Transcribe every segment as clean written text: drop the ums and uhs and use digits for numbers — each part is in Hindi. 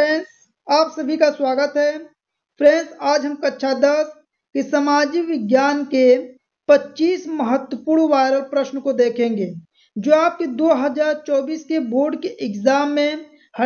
फ्रेंड्स, आप सभी का स्वागत है। फ्रेंड्स, आज हम कक्षा 10 के सामाजिक विज्ञान के 25 महत्वपूर्ण वायरल प्रश्न को देखेंगे जो आपके 2024 के बोर्ड के एग्जाम में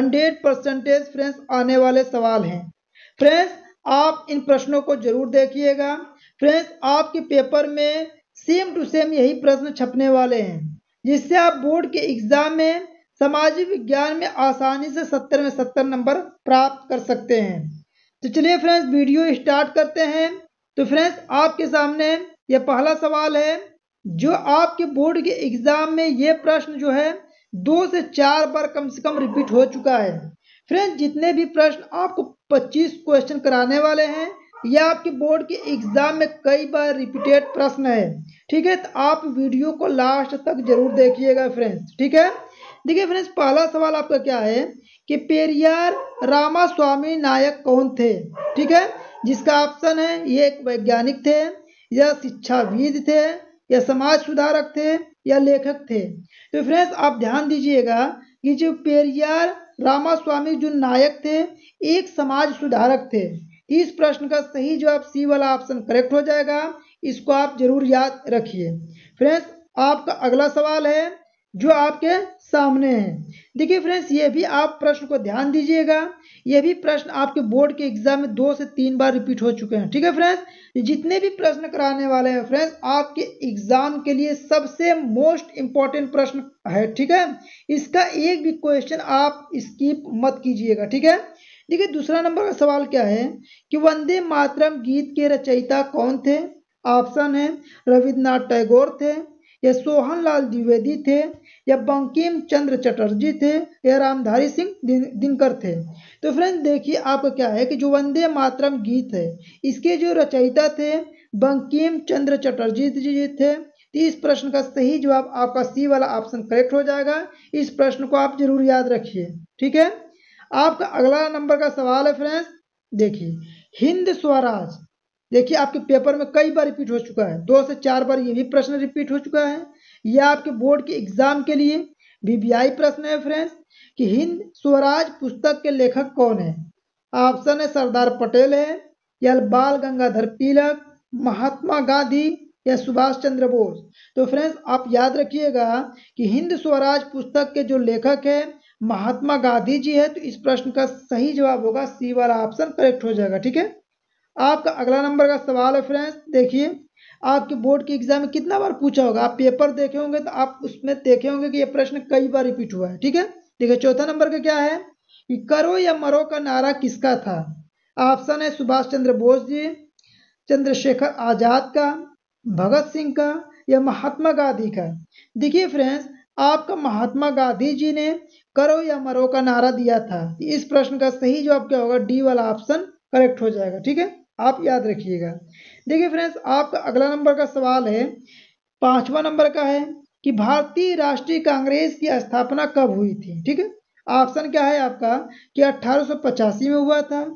100% फ्रेंड्स आने वाले सवाल हैं। फ्रेंड्स, आप इन प्रश्नों को जरूर देखिएगा। फ्रेंड्स, आपके पेपर में सेम टू सेम यही प्रश्न छपने वाले हैं, जिससे आप बोर्ड के एग्जाम में सामाजिक विज्ञान में आसानी से 70 में 70 नंबर प्राप्त कर सकते हैं। तो चलिए फ्रेंड्स, वीडियो स्टार्ट करते हैं। तो फ्रेंड्स, आपके सामने यह पहला सवाल है जो आपके बोर्ड के एग्जाम में ये प्रश्न जो है 2 से 4 बार कम से कम रिपीट हो चुका है। फ्रेंड्स, जितने भी प्रश्न आपको 25 क्वेश्चन कराने वाले हैं यह आपके बोर्ड के एग्जाम में कई बार रिपीटेड प्रश्न है। ठीक है, तो आप वीडियो को लास्ट तक जरूर देखिएगा फ्रेंड्स। ठीक है, देखिए फ्रेंड्स, पहला सवाल आपका क्या है कि पेरियार रामास्वामी नायक कौन थे। ठीक है, जिसका ऑप्शन है ये एक वैज्ञानिक थे, या शिक्षाविद थे, या समाज सुधारक थे, या लेखक थे। तो फ्रेंड्स, आप ध्यान दीजिएगा कि जो पेरियार रामास्वामी जो नायक थे एक समाज सुधारक थे। इस प्रश्न का सही जवाब सी वाला ऑप्शन करेक्ट हो जाएगा। इसको आप जरूर याद रखिए। फ्रेंड्स, आपका अगला सवाल है जो आपके सामने है। देखिए फ्रेंड्स, ये भी आप प्रश्न को ध्यान दीजिएगा। ये भी प्रश्न आपके बोर्ड के एग्जाम में 2 से 3 बार रिपीट हो चुके हैं। ठीक है फ्रेंड्स, जितने भी प्रश्न कराने वाले हैं फ्रेंड्स आपके एग्जाम के लिए सबसे मोस्ट इंपॉर्टेंट प्रश्न है। ठीक है, इसका एक भी क्वेश्चन आप स्किप मत कीजिएगा। ठीक है, देखिए दूसरा नंबर का सवाल क्या है कि वंदे मातरम गीत के रचयिता कौन थे। ऑप्शन है रविन्द्रनाथ टैगोर थे, या सोहन लाल द्विवेदी थे, या बंकिम चंद्र चटर्जी थे, या रामधारी सिंह दिनकर थे। तो फ्रेंड्स देखिए आपका क्या है कि जो वंदे मातरम गीत है इसके जो रचयिता थे बंकिम चंद्र चटर्जी जी थे। तो इस प्रश्न का सही जवाब आपका सी वाला ऑप्शन करेक्ट हो जाएगा। इस प्रश्न को आप जरूर याद रखिए। ठीक है, आपका अगला नंबर का सवाल है फ्रेंड्स, देखिए हिंद स्वराज। देखिए आपके पेपर में कई बार रिपीट हो चुका है, 2 से 4 बार ये भी प्रश्न रिपीट हो चुका है। यह आपके बोर्ड के एग्जाम के लिए वीवीआई प्रश्न है फ्रेंड्स कि हिंद स्वराज पुस्तक के लेखक कौन है। ऑप्शन है सरदार पटेल है, या बाल गंगाधर तिलक, महात्मा गांधी, या सुभाष चंद्र बोस। तो फ्रेंड्स आप याद रखिएगा कि हिंद स्वराज पुस्तक के जो लेखक है महात्मा गांधी जी है। तो इस प्रश्न का सही जवाब होगा सी वाला ऑप्शन करेक्ट हो जाएगा। ठीक है, आपका अगला नंबर का सवाल है फ्रेंड्स, देखिए आपके बोर्ड के एग्जाम में कितना बार पूछा होगा। आप पेपर देखे होंगे तो आप उसमें देखे होंगे कि यह प्रश्न कई बार रिपीट हुआ है। ठीक है, देखिए चौथा नंबर का क्या है कि करो या मरो का नारा किसका था। ऑप्शन है सुभाष चंद्र बोस जी, चंद्रशेखर आजाद का, भगत सिंह का, या महात्मा गांधी का। देखिए फ्रेंड्स, आपका महात्मा गांधी जी ने करो या मरो का नारा दिया था। इस प्रश्न का सही जवाब क्या होगा, डी वाला ऑप्शन करेक्ट हो जाएगा। ठीक है, आप याद रखिएगा। देखिए फ्रेंड्स, आपका अगला नंबर का सवाल है, 5वां नंबर का है कि भारतीय राष्ट्रीय कांग्रेस की स्थापना कब हुई थी। ठीक है, ऑप्शन क्या है आपका कि 1885 में हुआ था,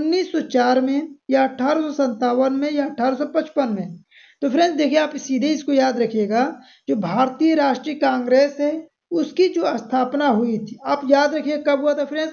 1904 में, या 1857 में, या 1855 में। तो फ्रेंड्स देखिए आप सीधे इसको याद रखिएगा, जो भारतीय राष्ट्रीय कांग्रेस है उसकी जो स्थापना हुई थी आप याद रखिए कब हुआ था फ्रेंड्स,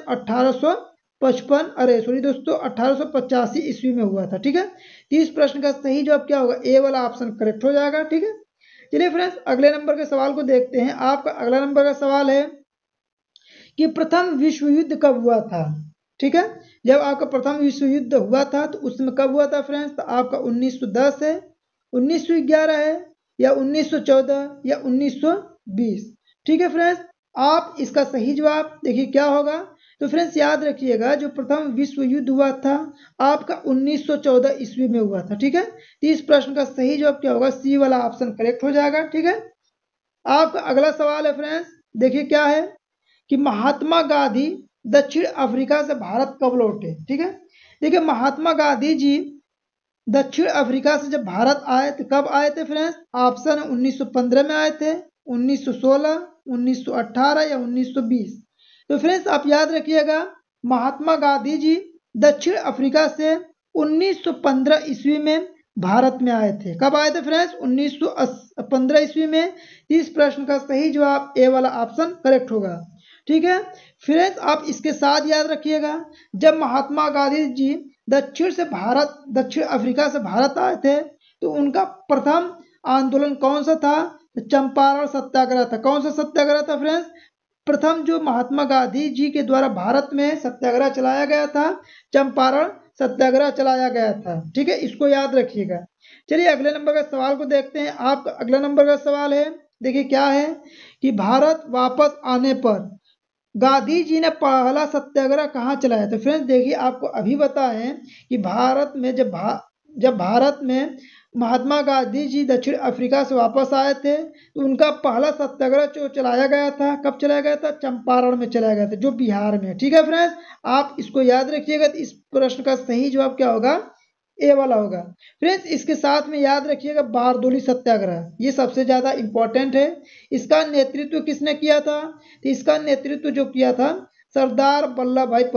1885 ईस्वी में हुआ था। ठीक है, तो इस प्रश्न का सही जवाब क्या होगा, ए वाला ऑप्शन करेक्ट हो जाएगा। ठीक है, चलिए फ्रेंड्स अगले नंबर के सवाल को देखते हैं। आपका अगला नंबर का सवाल है कि प्रथम विश्व युद्ध कब हुआ था। ठीक है, जब आपका प्रथम विश्व युद्ध हुआ था तो उसमें कब हुआ था फ्रेंड्स, तो आपका 1910 है, 1911 है, या 1914, या 1920। ठीक है फ्रेंड्स, आप इसका सही जवाब देखिए क्या होगा। तो फ्रेंड्स याद रखिएगा जो प्रथम विश्व युद्ध हुआ था आपका 1914 ईस्वी में हुआ था। ठीक है, तो इस प्रश्न का सही जवाब क्या होगा, सी वाला ऑप्शन करेक्ट हो जाएगा। ठीक है, आपका अगला सवाल है फ्रेंड्स, देखिए क्या है कि महात्मा गांधी दक्षिण अफ्रीका से भारत कब लौटे। ठीक है, देखिए महात्मा गांधी जी दक्षिण अफ्रीका से जब भारत आए तो कब आए थे फ्रेंड्स। ऑप्शन 1915 में आए थे, 1916, 1918, या 1920। तो फ्रेंड्स आप याद रखिएगा महात्मा गांधी जी दक्षिण अफ्रीका से 1915 ईस्वी में भारत में आए थे। कब आए थे फ्रेंड्स, 1915 ईस्वी में। इस प्रश्न का सही जवाब ए वाला ऑप्शन करेक्ट होगा। ठीक है फ्रेंड्स, आप इसके साथ याद रखिएगा जब महात्मा गांधी जी दक्षिण अफ्रीका से भारत आए थे तो उनका प्रथम आंदोलन कौन सा था? चंपारण सत्याग्रह था। कौन सा सत्याग्रह था फ्रेंड्स? प्रथम जो महात्मा गांधी जी के द्वारा भारत में सत्याग्रह चलाया गया था, चंपारण सत्याग्रह चलाया गया था। ठीक है, इसको याद रखिएगा। चलिए अगले नंबर का सवाल को देखते हैं। आपका अगला नंबर का सवाल है, देखिए क्या है कि भारत वापस आने पर गांधी जी ने पहला सत्याग्रह कहाँ चलाया? तो फ्रेंड्स देखिए, आपको अभी बताएं कि भारत में जब भारत में महात्मा गांधी जी दक्षिण अफ्रीका से वापस आए थे तो उनका पहला सत्याग्रह जो चलाया गया था, कब चलाया गया था? चंपारण में चलाया गया था, जो बिहार में। ठीक है फ्रेंड्स, आप इसको याद रखिएगा। तो इस प्रश्न का सही जवाब क्या होगा? ए वाला होगा। फ्रेंड्स इसके साथ में याद रखिएगा बारदोली सत्याग्रह, ये सबसे ज्यादा इंपॉर्टेंट है। इसका नेतृत्व किसने किया था? तो इसका नेतृत्व जो किया था सरदार वल्लभ भाई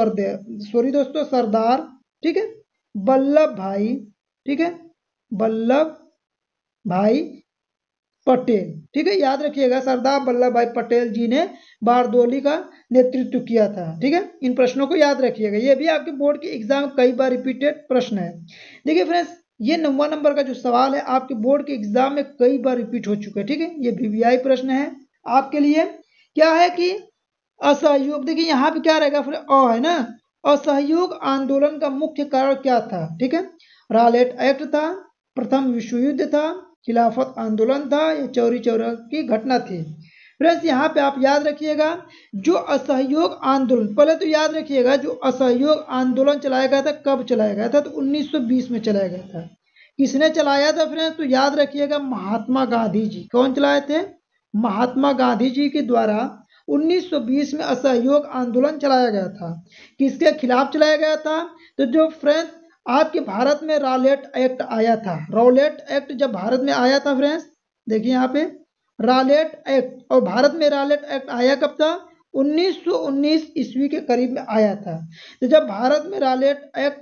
सरदार, ठीक है, वल्लभ भाई, ठीक है, वल्लभ भाई पटेल। ठीक है, याद रखिएगा सरदार वल्लभ भाई पटेल जी ने बारदोली का नेतृत्व किया था। ठीक है, इन प्रश्नों को याद रखिएगा, ये भी आपके बोर्ड के एग्जाम में कई बार रिपीटेड प्रश्न है। देखिए फ्रेंड्स, ये 9वां नंबर का जो सवाल है आपके बोर्ड के एग्जाम में कई बार रिपीट हो चुका है। ठीक है, ये VVI प्रश्न है आपके लिए। क्या है कि असहयोग, देखिए यहाँ पे क्या रहेगा फिर है ना, असहयोग आंदोलन का मुख्य कारण क्या था? ठीक है, रॉलेट एक्ट था, प्रथम विश्व युद्ध था, खिलाफत आंदोलन था, या चौरी चौरा की घटना थी। फ्रेंड्स यहाँ पे आप याद रखिएगा जो असहयोग आंदोलन, पहले तो याद रखिएगा जो असहयोग आंदोलन चलाया गया था, कब चलाया गया था? तो 1920 में चलाया गया था। किसने चलाया था फ्रेंड्स? तो याद रखिएगा महात्मा गांधी जी। कौन चलाए थे? महात्मा गांधी जी के द्वारा 1920 में असहयोग आंदोलन चलाया गया था। किसके खिलाफ चलाया गया था? तो जो फ्रेंड्स आपके भारत में रॉलेट एक्ट आया था, रॉलेट एक्ट जब भारत में आया था फ्रेंड्स, देखिए यहाँ पे रॉलेट एक्ट, और भारत में रॉलेट एक्ट आया कब था? 1919 ईस्वी के करीब में आया था। तो जब भारत में रॉलेट एक्ट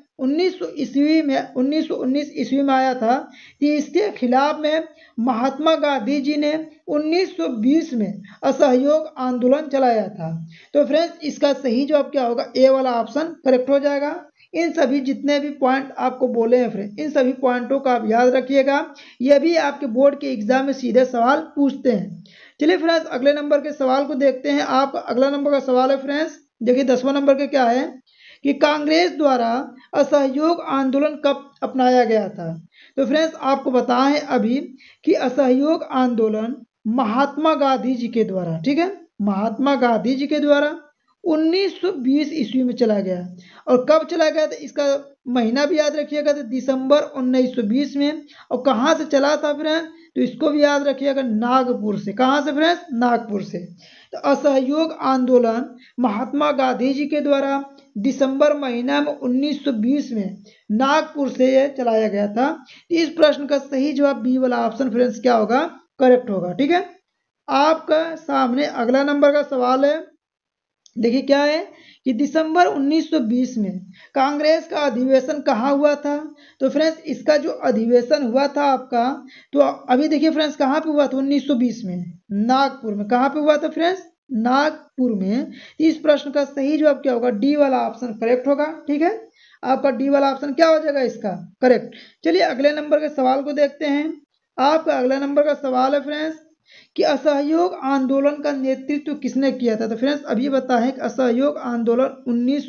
1919 ईस्वी में आया था तो इसके खिलाफ में महात्मा गांधी जी ने 1920 में असहयोग आंदोलन चलाया था। तो फ्रेंड्स इसका सही जवाब क्या होगा? ए वाला ऑप्शन करेक्ट हो जाएगा। इन सभी जितने भी पॉइंट आपको बोले हैं फ्रेंड, इन सभी पॉइंटों का आप याद रखिएगा, ये भी आपके बोर्ड के एग्जाम में सीधे सवाल पूछते हैं। चलिए फ्रेंड्स अगले नंबर के सवाल को देखते हैं। आप अगला नंबर का सवाल है फ्रेंड्स, देखिए 10वां नंबर के क्या है कि कांग्रेस द्वारा असहयोग आंदोलन कब अपनाया गया था? तो फ्रेंड्स आपको बताएं अभी कि असहयोग आंदोलन महात्मा गांधी जी के द्वारा, ठीक है, महात्मा गांधी जी के द्वारा 1920 ईस्वी में चला गया। और कब चला गया था इसका महीना भी याद रखिएगा, तो दिसंबर 1920 में। और कहाँ से चला था फ्रेंड्स? तो इसको भी याद रखिएगा, नागपुर से। कहाँ से फ्रेंड्स? नागपुर से। तो असहयोग आंदोलन महात्मा गांधी जी के द्वारा दिसंबर महीना में 1920 में नागपुर से यह चलाया गया था। इस प्रश्न का सही जवाब बी वाला ऑप्शन फ्रेंड्स क्या होगा? करेक्ट होगा। ठीक है, आपका सामने अगला नंबर का सवाल है। देखिए क्या है कि दिसंबर 1920 में कांग्रेस का अधिवेशन कहाँ हुआ था? तो फ्रेंड्स इसका जो अधिवेशन हुआ था आपका, तो अभी देखिए फ्रेंड्स कहाँ पे हुआ था? 1920 में नागपुर में। कहाँ पे हुआ था फ्रेंड्स? नागपुर में। इस प्रश्न का सही जवाब क्या होगा? डी वाला ऑप्शन करेक्ट होगा। ठीक है, आपका डी वाला ऑप्शन क्या हो जाएगा इसका? करेक्ट। चलिए अगले नंबर के सवाल को देखते हैं। आपका अगला नंबर का सवाल है फ्रेंड्स कि असहयोग आंदोलन का नेतृत्व किसने किया था? तो फ्रेंड्स अभी बताएं कि असहयोग आंदोलन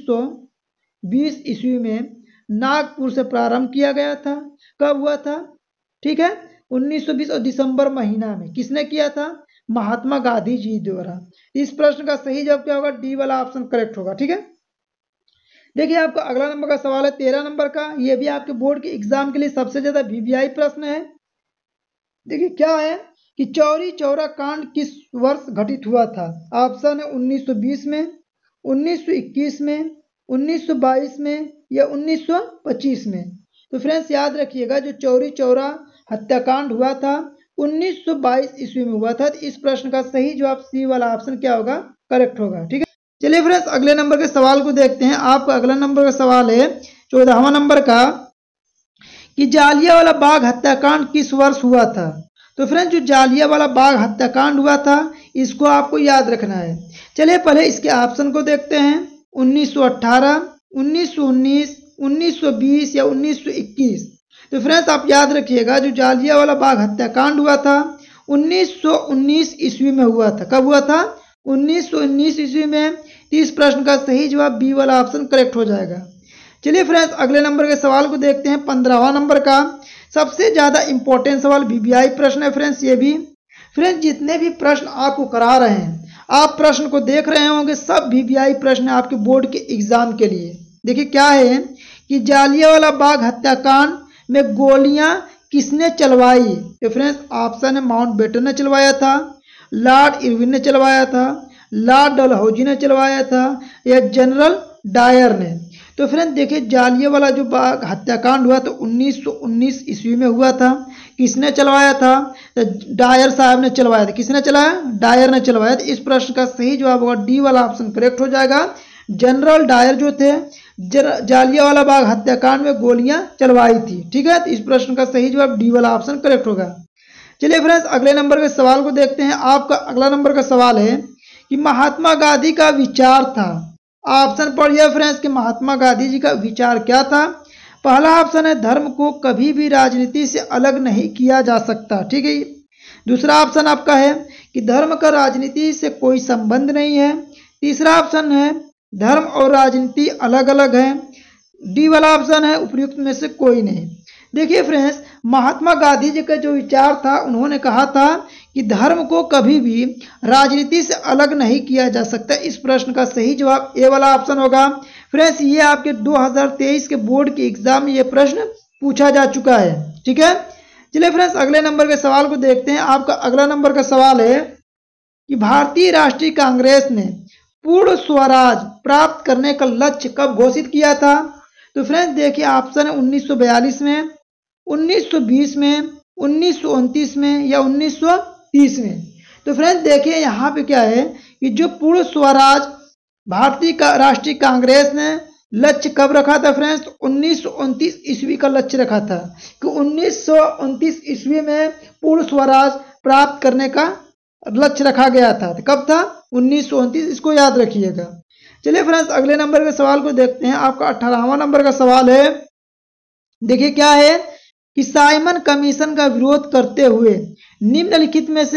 1920 ईस्वी में नागपुर से प्रारंभ किया गया था। कब हुआ था? ठीक है, 1920 और दिसंबर महीना में। किसने किया था? महात्मा गांधी जी द्वारा। इस प्रश्न का सही जवाब क्या होगा? डी वाला ऑप्शन करेक्ट होगा। ठीक है, देखिए आपका अगला नंबर का सवाल है 13 नंबर का। यह भी आपके बोर्ड के एग्जाम के लिए सबसे ज्यादा VVI प्रश्न है। देखिए क्या है कि चौरी चौरा कांड किस वर्ष घटित हुआ था? ऑप्शन है 1920 में, 1921 में, 1922 में, या 1925 में। तो फ्रेंड्स याद रखिएगा जो चौरी चौरा हत्याकांड हुआ था 1922 ईस्वी में हुआ था। इस प्रश्न का सही जवाब सी वाला ऑप्शन क्या होगा? करेक्ट होगा। ठीक है, चलिए फ्रेंड्स अगले नंबर के सवाल को देखते हैं। आपका अगला नंबर का सवाल है 14वां नंबर का कि जालियांवाला बाग हत्याकांड किस वर्ष हुआ था? तो फ्रेंड्स जो जालियांवाला बाग हत्याकांड हुआ था इसको आपको याद रखना है। चलिए पहले इसके ऑप्शन को देखते हैं। 1918, 1919, 1920 या 1921। तो फ्रेंड्स आप याद रखिएगा, जो जालियांवाला बाग हत्याकांड हुआ था 1919 ईस्वी में हुआ था। कब हुआ था? 1919 ईस्वी में। तो इस प्रश्न का सही जवाब बी वाला ऑप्शन करेक्ट हो जाएगा। चलिए फ्रेंड्स अगले नंबर के सवाल को देखते हैं। 15वां नंबर का सबसे ज़्यादा इंपॉर्टेंट सवाल वीवीआई प्रश्न है फ्रेंड्स। ये भी फ्रेंड्स जितने भी प्रश्न आपको करा रहे हैं, आप प्रश्न को देख रहे होंगे, सब वीवीआई प्रश्न आपके बोर्ड के एग्जाम के लिए। देखिए क्या है कि जालियांवाला बाग हत्याकांड में गोलियां किसने चलवाई? तो फ्रेंड्स ऑप्शन है माउंटबेटन ने चलवाया था, लॉर्ड इरविन ने चलवाया था, लॉर्ड डलहौजी ने चलवाया था, या जनरल डायर ने। तो फ्रेंड देखिए जालियांवाला जो बाग हत्याकांड हुआ तो 1919 ईस्वी में हुआ था। किसने चलवाया था? तो डायर साहब ने चलवाया था। किसने चलाया? डायर ने चलवाया। तो इस प्रश्न का सही जवाब होगा डी वाला ऑप्शन करेक्ट हो जाएगा। जनरल डायर जो थे जालियांवाला बाग हत्याकांड में गोलियां चलवाई थी। ठीक है, तो इस प्रश्न का सही जवाब डी वाला ऑप्शन करेक्ट होगा। चलिए फ्रेंड्स अगले नंबर के सवाल को देखते हैं। आपका अगला नंबर का सवाल है कि महात्मा गांधी का विचार था। ऑप्शन पढ़िए फ्रेंड्स कि महात्मा गांधी जी का विचार क्या था। पहला ऑप्शन है धर्म को कभी भी राजनीति से अलग नहीं किया जा सकता। ठीक है। दूसरा ऑप्शन आपका है कि धर्म का राजनीति से कोई संबंध नहीं है। तीसरा ऑप्शन है धर्म और राजनीति अलग अलग है। डी वाला ऑप्शन है उपयुक्त में से कोई नहीं। देखिए फ्रेंड्स महात्मा गांधी जी का जो विचार था, उन्होंने कहा था कि धर्म को कभी भी राजनीति से अलग नहीं किया जा सकता। इस प्रश्न का सही जवाब ए वाला ऑप्शन होगा। फ्रेंड्स ये आपके 2023 के बोर्ड के एग्जाम में ये प्रश्न पूछा जा चुका है। ठीक है। चलिए फ्रेंड्स अगले नंबर के सवाल को देखते हैं। आपका अगला नंबर का सवाल है कि भारतीय राष्ट्रीय कांग्रेस ने पूर्ण स्वराज प्राप्त करने का लक्ष्य कब घोषित किया था? तो फ्रेंड्स देखिए ऑप्शन है 1942 में, 1920 में, 1929 में या 1930 में। तो फ्रेंड्स देखिए यहाँ पे क्या है कि जो पूर्ण स्वराज भारतीय राष्ट्रीय कांग्रेस ने लक्ष्य कब रखा था फ्रेंड्स? 1929 ईस्वी का लक्ष्य रखा था कि 1929 ईस्वी में पूर्ण स्वराज प्राप्त करने का लक्ष्य रखा गया था। तो कब था? 1929। इसको याद रखिएगा। चलिए फ्रेंड्स अगले नंबर के सवाल को देखते हैं। आपका 18वां नंबर का सवाल है। देखिए क्या है कि साइमन कमीशन का विरोध करते हुए निम्नलिखित में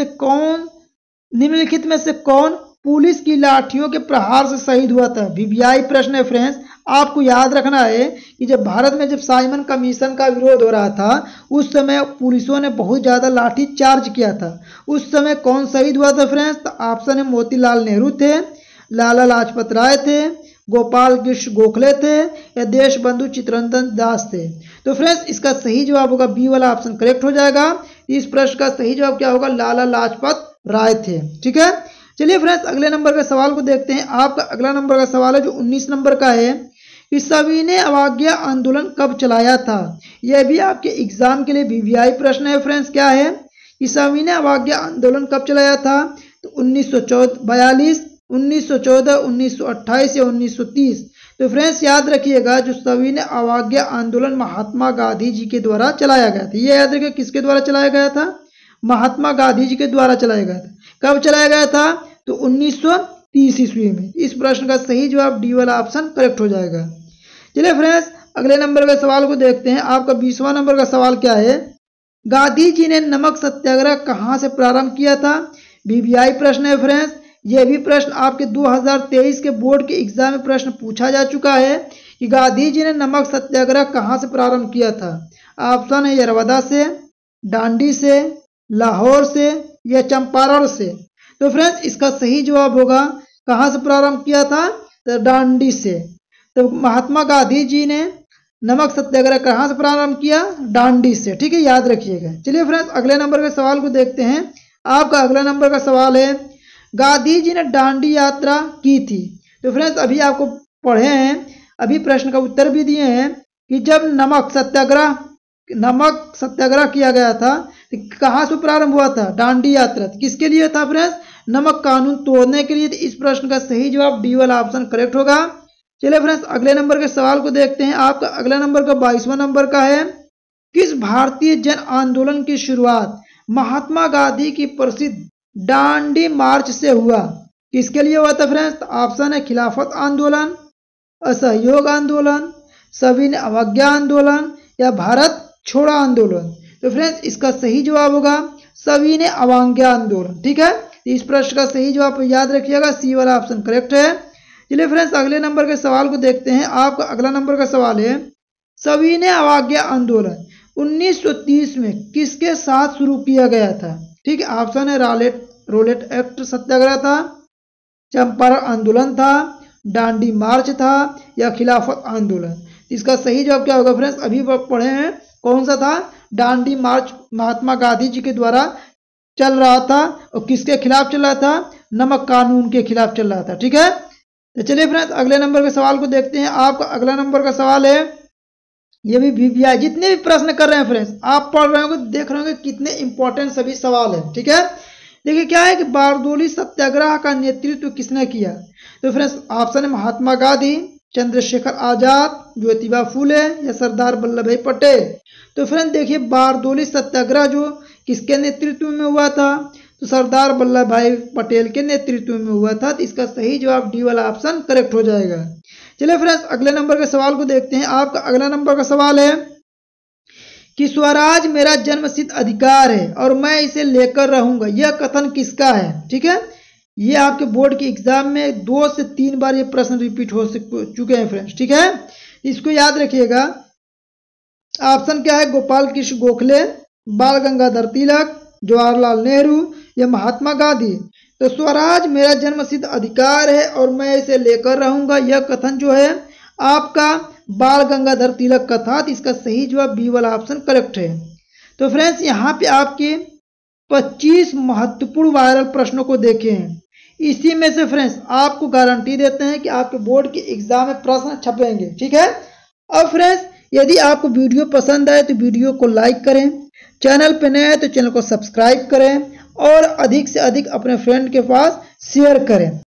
से कौन पुलिस की लाठियों के प्रहार से शहीद हुआ था? वीवीआई प्रश्न है फ्रेंड्स। आपको याद रखना है कि जब भारत में जब साइमन कमीशन का विरोध हो रहा था उस समय पुलिसों ने बहुत ज़्यादा लाठी चार्ज किया था। उस समय कौन शहीद हुआ था फ्रेंड्स? तो ऑप्शन है मोतीलाल नेहरू थे, लाला लाजपत राय थे, गोपाल कृष्ण गोखले थे या देश बंधु चित्तरंजन दास थे। तो फ्रेंड्स इसका सही जवाब होगा बी वाला ऑप्शन करेक्ट हो जाएगा। इस प्रश्न का सही जवाब क्या होगा? लाला लाजपत राय थे। ठीक है। चलिए फ्रेंड्स अगले नंबर के सवाल को देखते हैं। आपका अगला नंबर का सवाल है जो 19 नंबर का है कि सविनय अवज्ञा आंदोलन कब चलाया था? यह भी आपके एग्जाम के लिए वीवीआई प्रश्न है फ्रेंड्स। क्या है कि सविनय अवज्ञा आंदोलन कब चलाया था? तो 1942, 1914, 1928 या 1930। तो फ्रेंड्स याद रखिएगा जो सविनय अवज्ञा आंदोलन महात्मा गांधी जी के द्वारा चलाया गया था। ये याद रखिए किसके द्वारा चलाया गया था? महात्मा गांधी जी के द्वारा चलाया गया था। कब चलाया गया था? तो 1930 ईस्वी में। इस प्रश्न का सही जवाब डी वाला ऑप्शन करेक्ट हो जाएगा। चलिए फ्रेंड्स अगले नंबर के सवाल को देखते हैं। आपका 20वां नंबर का सवाल क्या है? गांधी जी ने नमक सत्याग्रह कहाँ से प्रारंभ किया था? वीवीआई प्रश्न है फ्रेंड्स। यह भी प्रश्न आपके 2023 के बोर्ड के एग्जाम में प्रश्न पूछा जा चुका है कि गांधी जी ने नमक सत्याग्रह कहाँ से प्रारंभ किया था। ऑप्शन है यरवदा से, डांडी से, लाहौर से या चंपारण से। तो फ्रेंड्स इसका सही जवाब होगा कहाँ से प्रारंभ किया था? तो डांडी से। तो महात्मा गांधी जी ने नमक सत्याग्रह कहाँ से प्रारंभ किया? डांडी से। ठीक है, याद रखिएगा। चलिए फ्रेंड्स अगले नंबर के सवाल को देखते हैं। आपका अगला नंबर का सवाल है गांधी जी ने दांडी यात्रा की थी। तो फ्रेंड्स अभी आपको पढ़े हैं, अभी प्रश्न का उत्तर भी दिए हैं कि जब नमक सत्याग्रह किया गया था तो कहाँ से प्रारंभ हुआ था? दांडी यात्रा। किसके लिए था फ्रेंड्स? नमक कानून तोड़ने के लिए। तो इस प्रश्न का सही जवाब डी वाला ऑप्शन करेक्ट होगा। चलिए फ्रेंड्स अगले नंबर के सवाल को देखते हैं। आपका अगला नंबर का 22वां नंबर का है किस भारतीय जन आंदोलन की शुरुआत महात्मा गांधी की प्रसिद्ध डांडी मार्च से हुआ? किसके लिए हुआ था फ्रेंड्स? तो ऑप्शन है खिलाफत आंदोलन, असहयोग आंदोलन, सविनय अवज्ञा आंदोलन या भारत छोड़ो आंदोलन। तो फ्रेंड्स इसका सही जवाब होगा सविनय अवज्ञा आंदोलन। ठीक है, इस प्रश्न का सही जवाब याद रखिएगा, सी वाला ऑप्शन करेक्ट है। चलिए फ्रेंड्स अगले नंबर के सवाल को देखते हैं। आपका अगला नंबर का सवाल है, सविनय अवज्ञा आंदोलन 1930 में किसके साथ शुरू किया गया था? ठीक है, ऑप्शन है रोलेट एक्ट सत्याग्रह था, चंपारण आंदोलन था, डांडी मार्च था या खिलाफत आंदोलन। इसका सही जवाब क्या होगा फ्रेंड्स? अभी पढ़े हैं कौन सा था? डांडी मार्च महात्मा गांधी जी के द्वारा चल रहा था और किसके खिलाफ चल रहा था? नमक कानून के खिलाफ चल रहा था। ठीक है, तो चलिए फ्रेंड्स अगले नंबर के सवाल को देखते हैं। आपका अगला नंबर का सवाल है, ये भी VVI जितने भी प्रश्न कर रहे हैं फ्रेंड्स, आप पढ़ रहे होंगे, देख रहे होंगे कितने इंपॉर्टेंट सभी सवाल है। ठीक है, देखिए क्या है कि बारदोली सत्याग्रह का नेतृत्व किसने किया? तो फ्रेंड्स ऑप्शन है महात्मा गांधी, चंद्रशेखर आजाद, ज्योतिबा फूले या सरदार वल्लभ भाई पटेल। तो फ्रेंड्स देखिए बारदोली सत्याग्रह जो किसके नेतृत्व में हुआ था? तो सरदार वल्लभ भाई पटेल के नेतृत्व में हुआ था। तो इसका सही जवाब डी वाला ऑप्शन करेक्ट हो जाएगा। चलिए फ्रेंड्स अगले नंबर के सवाल को देखते हैं। आपका अगला नंबर का सवाल है कि स्वराज मेरा जन्मसिद्ध अधिकार है और मैं इसे लेकर रहूंगा, यह कथन किसका है? ठीक है, ये आपके बोर्ड के एग्जाम में 2 से 3 बार ये प्रश्न रिपीट हो चुके हैं फ्रेंड्स। ठीक है, इसको याद रखिएगा। ऑप्शन क्या है? गोपाल कृष्ण गोखले, बाल गंगाधर तिलक, जवाहरलाल नेहरू या महात्मा गांधी। तो स्वराज मेरा जन्मसिद्ध अधिकार है और मैं इसे लेकर रहूंगा, यह कथन जो है आपका बाल गंगाधर तिलक का था। तो इसका सही जवाब बी वाला ऑप्शन करेक्ट है। तो फ्रेंड्स यहाँ पे आपके 25 महत्वपूर्ण वायरल प्रश्नों को देखे हैं। इसी में से फ्रेंड्स आपको गारंटी देते हैं कि आपके बोर्ड के एग्जाम में प्रश्न छपेंगे। ठीक है, अब फ्रेंड्स यदि आपको वीडियो पसंद आए तो वीडियो को लाइक करें, चैनल पर नए हैं तो चैनल को सब्सक्राइब करें और अधिक से अधिक अपने फ्रेंड के पास शेयर करें।